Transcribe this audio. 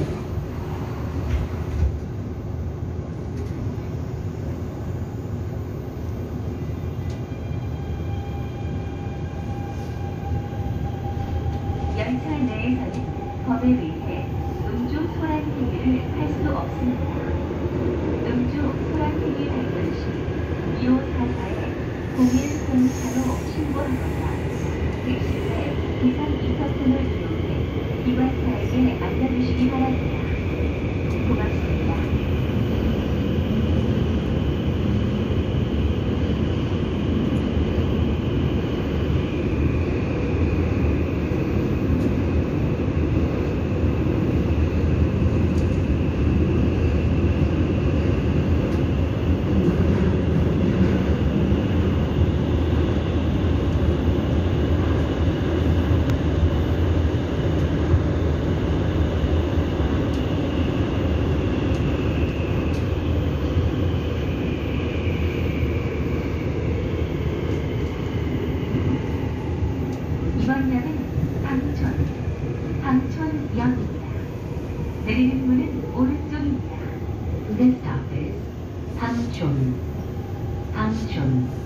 열차 내에서는 법에 의해 음주 소란행위를 할 수 없습니다. 음주 소란행위 발견 시 2544에 0104로 신고하거나 택시 내 비상 인터폰을 이용해 기관사에게 알려주시기 바랍니다. 고맙습니다. 이번 역은 방촌역입니다. 내리는 문은 오른쪽입니다. This stop is Hangchon.